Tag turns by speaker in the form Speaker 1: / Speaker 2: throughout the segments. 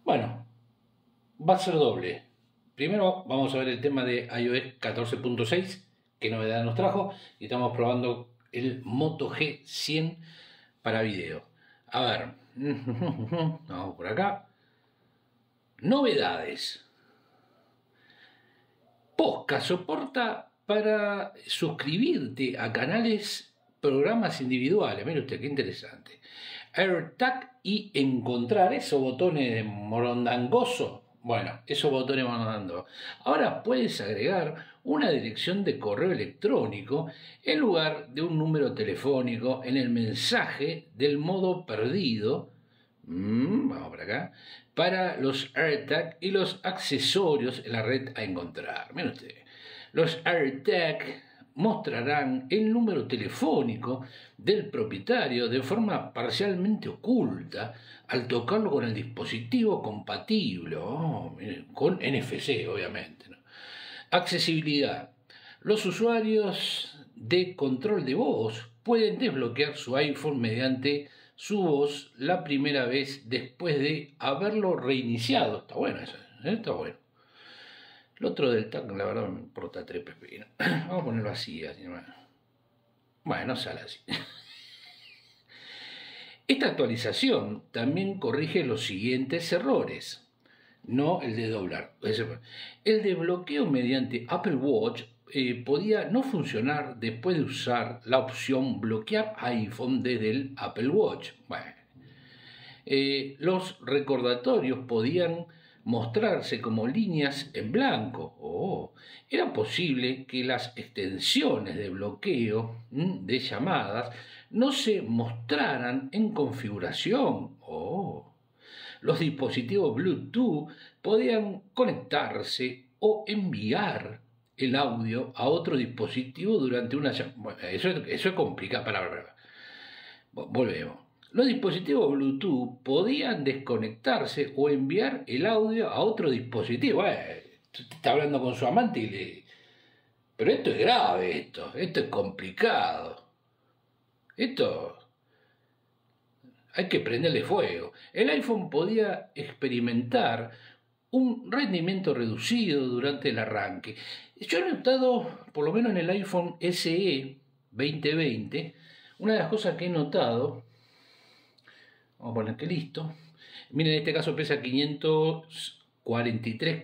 Speaker 1: Bueno, va a ser doble. Primero vamos a ver el tema de iOS 14.6, qué novedad nos trajo, y estamos probando el Moto G100 para video. A ver, vamos por acá. Novedades. Podcast soporta para suscribirte a canales, programas individuales. Mire usted, qué interesante. AirTag y encontrar esos botones morondangosos. Bueno, esos botones morondangosos. Ahora puedes agregar una dirección de correo electrónico en lugar de un número telefónico en el mensaje del modo perdido. Vamos por acá. Para los AirTag y los accesorios en la red a encontrar. Miren usted. Los AirTag mostrarán el número telefónico del propietario de forma parcialmente oculta al tocarlo con el dispositivo compatible, con NFC obviamente, ¿no? Accesibilidad. Los usuarios de control de voz pueden desbloquear su iPhone mediante su voz la primera vez después de haberlo reiniciado. Está bueno eso, está bueno. El otro del tag, la verdad, me importa tres pepinos. Vamos a ponerlo así, bueno, no sale así. Esta actualización también corrige los siguientes errores. No el de doblar. El de bloqueo mediante Apple Watch podía no funcionar después de usar la opción bloquear iPhone desde el Apple Watch. Bueno. Los recordatorios podían mostrarse como líneas en blanco. Era posible que las extensiones de bloqueo de llamadas no se mostraran en configuración. Los dispositivos Bluetooth podían conectarse o enviar el audio a otro dispositivo durante una llamada. Bueno, eso es complicado. Volvemos. Los dispositivos Bluetooth podían desconectarse o enviar el audio a otro dispositivo. Usted está hablando con su amante y le... Pero esto es grave, esto es complicado. Esto hay que prenderle fuego. El iPhone podía experimentar un rendimiento reducido durante el arranque. Yo he notado, por lo menos en el iPhone SE 2020, una de las cosas que he notado, vamos a poner que listo, miren, en este caso pesa 543,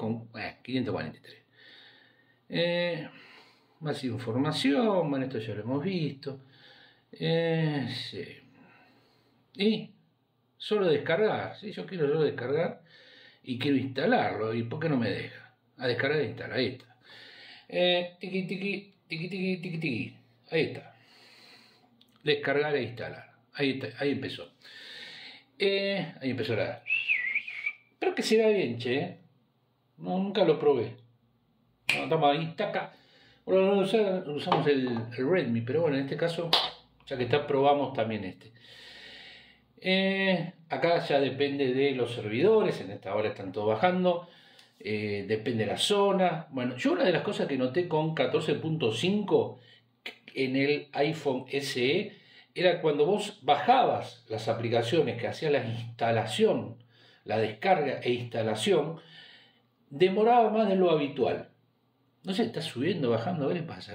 Speaker 1: 543. Más información, bueno, esto ya lo hemos visto. Sí. Y solo descargar, ¿sí? Yo quiero solo descargar y quiero instalarlo. ¿Y por qué no me deja? A descargar e instalar, ahí está. Tiqui, tiqui, tiqui, tiqui, tiqui, tiqui. Ahí está. Descargar e instalar. Ahí está, ahí empezó. Ahí empezó la... Pero que se vea bien, che. No, nunca lo probé. No, estamos ahí, taca. Bueno, usamos el Redmi, pero bueno, en este caso, ya que está, probamos también este. Acá ya depende de los servidores, en esta hora están todos bajando, depende de la zona. Bueno, yo una de las cosas que noté con 14.5 en el iPhone SE era cuando vos bajabas las aplicaciones que hacían la instalación, la descarga e instalación, demoraba más de lo habitual. No sé, está subiendo, bajando, ¿qué le pasa?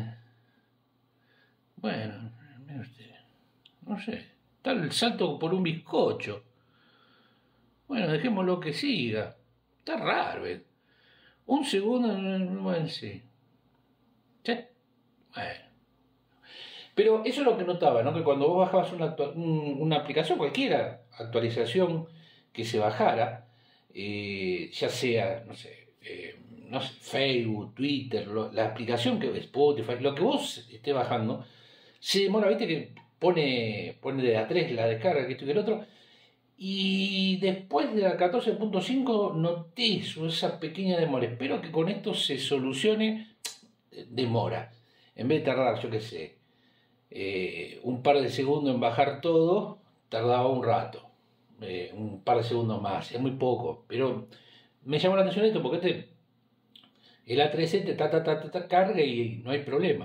Speaker 1: Bueno, mire usted, no sé. Está el salto por un bizcocho. Bueno, dejémoslo que siga. Está raro, ¿eh? Un segundo, bueno, sí. ¿Sí? Bueno. Pero eso es lo que notaba, ¿no? Que cuando vos bajabas una aplicación, cualquiera actualización que se bajara, ya sea, no sé, Facebook, Twitter, la aplicación que Spotify, lo que vos estés bajando, se demora, viste que pone de A3 la descarga, que esto y que el otro, y después de la 14.5 noté esa pequeña demora. Espero que con esto se solucione. Demora. En vez de tardar, yo qué sé, un par de segundos en bajar todo, tardaba un rato. Un par de segundos más, es muy poco, pero me llamó la atención esto porque el A3 te carga y no hay problema.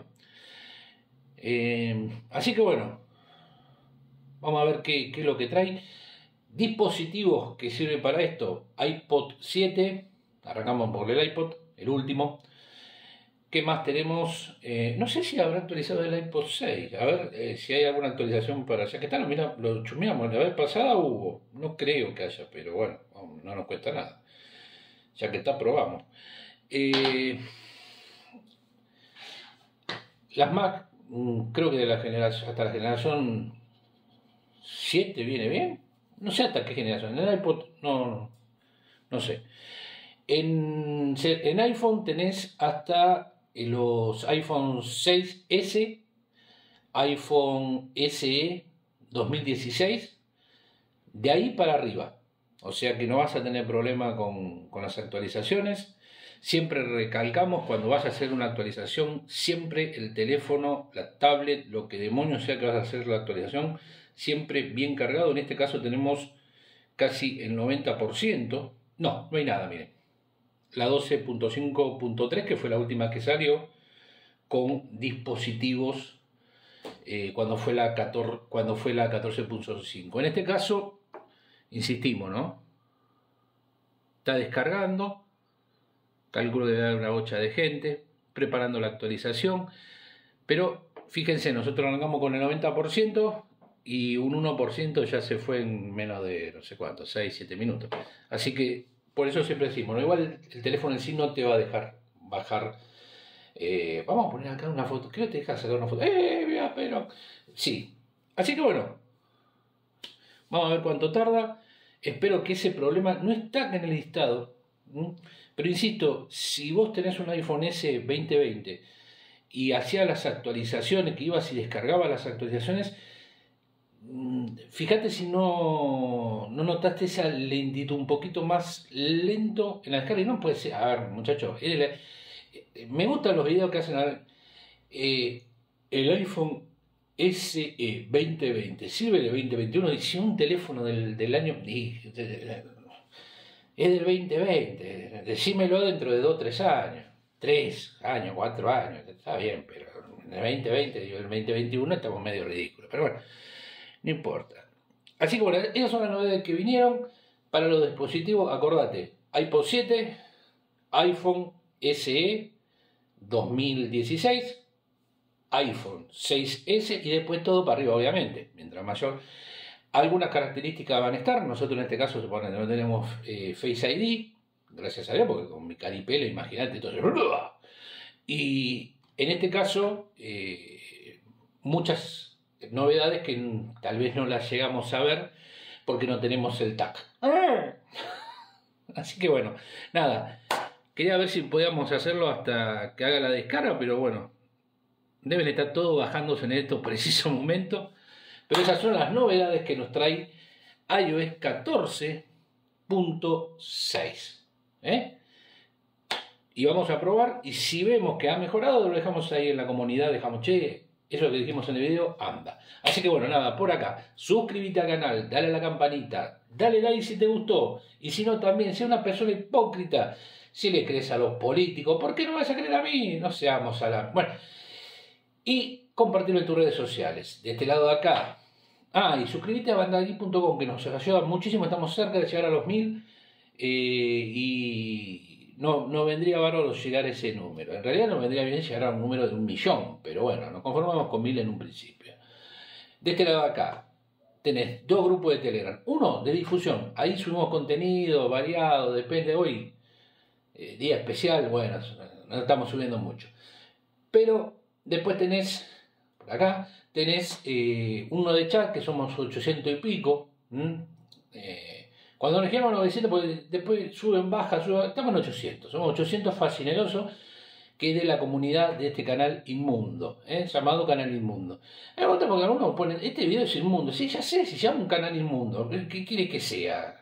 Speaker 1: Así que bueno, vamos a ver qué es lo que trae. Dispositivos que sirven para esto: iPod 7, arrancamos por el iPod, el último. ¿Qué más tenemos? No sé si habrá actualizado el iPod 6. A ver si hay alguna actualización para allá. ¿Qué tal? Mira, lo chumeamos. La vez pasada hubo. No creo que haya, pero bueno, no nos cuesta nada. Ya que está, probamos. Las Mac, creo que de la generación, hasta la generación 7 viene bien. No sé hasta qué generación. En el iPod no sé. En iPhone tenés hasta los iPhone 6S, iPhone SE 2016, de ahí para arriba. O sea que no vas a tener problema con las actualizaciones. Siempre recalcamos, cuando vas a hacer una actualización, siempre el teléfono, la tablet, lo que demonios sea que vas a hacer la actualización, siempre bien cargado. En este caso tenemos casi el 90%. No hay nada, miren. La 12.5.3, que fue la última que salió, con dispositivos cuando fue la 14.5. En este caso, insistimos, ¿no? Está descargando, calculo debe haber una bocha de gente, preparando la actualización, pero fíjense, nosotros arrancamos con el 90% y un 1% ya se fue en menos de no sé cuánto, 6-7 minutos. Así que por eso siempre decimos, ¿no? Igual el teléfono en sí no te va a dejar bajar. Vamos a poner acá una foto. ¿Qué te deja sacar una foto? Mira, pero sí. Así que bueno, vamos a ver cuánto tarda. Espero que ese problema no está en el listado. Pero insisto, si vos tenés un iPhone S 2020 y hacías las actualizaciones, que ibas y descargabas las actualizaciones, fíjate si no notaste esa lentitud, un poquito más lento en la descarga. Y no puede ser. A ver, muchachos, me gustan los videos que hacen. El iPhone SE 2020 sirve de 2021. Y si un teléfono del año es del 2020, decímelo dentro de 2 o 3 años, 3 años, 4 años, está bien, pero en el 2020 y el 2021 estamos medio ridículos, pero bueno, no importa. Así que bueno, esas son las novedades que vinieron para los dispositivos. Acordate, iPod 7, iPhone SE 2016, iPhone 6S y después todo para arriba, obviamente. Mientras mayor, algunas características van a estar. Nosotros en este caso supone que no tenemos Face ID, gracias a Dios, porque con mi caripelo, imagínate, entonces. Y en este caso, muchas novedades que tal vez no las llegamos a ver porque no tenemos el TAC. Así que bueno, nada. Quería ver si podíamos hacerlo hasta que haga la descarga, pero bueno, deben estar todos bajándose en estos precisos momentos. Pero esas son las novedades que nos trae iOS 14.6. Y vamos a probar, y si vemos que ha mejorado, lo dejamos ahí en la comunidad, dejamos, che, eso que dijimos en el video, anda. Así que bueno, nada, por acá, suscríbete al canal, dale a la campanita, dale like si te gustó, y si no también, sea una persona hipócrita. Si le crees a los políticos, ¿por qué no vas a creer a mí? No seamos a Bueno, y compartirlo en tus redes sociales. De este lado de acá. Y suscríbete a bandagui.com, que nos ayuda muchísimo. Estamos cerca de llegar a los 1000. Y no vendría bárbaro llegar a ese número. En realidad no vendría bien llegar a un número de 1.000.000. Pero bueno, nos conformamos con 1000 en un principio. De este lado de acá tenés 2 grupos de Telegram. Uno de difusión. Ahí subimos contenido variado. Depende hoy. Día especial, bueno, no estamos subiendo mucho. Pero después tenés, por acá, tenés uno de chat, que somos 800 y pico. Cuando nos quedamos 900, pues después suben, bajan, estamos en 800. Somos 800 fascinerosos, que es de la comunidad de este canal inmundo, llamado Canal Inmundo. Me gusta porque algunos ponen, este video es inmundo. Sí, ya sé, si se llama un canal inmundo, ¿qué quiere que sea?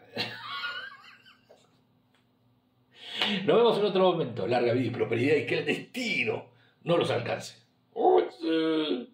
Speaker 1: Nos vemos en otro momento. Larga vida y prosperidad, y que el destino no los alcance.